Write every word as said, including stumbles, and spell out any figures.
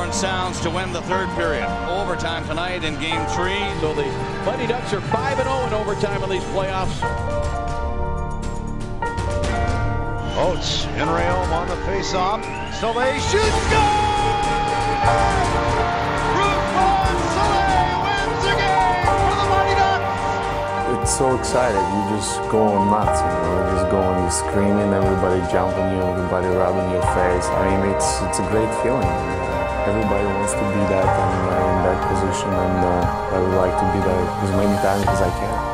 different sounds to win the third period. Overtime tonight in game three. So the Mighty Ducks are five and oh in overtime in these playoffs. Oates in Rayom on the face-off. Salei shoots, goal! Ruslan Salei wins the game for the Mighty Ducks! It's so exciting. You just go nuts, you know. You just go and you screaming, everybody jumping you, everybody rubbing your face. I mean, it's it's a great feeling. Everybody wants to be that and uh, in that position, and uh, I would like to be there as many times as I can.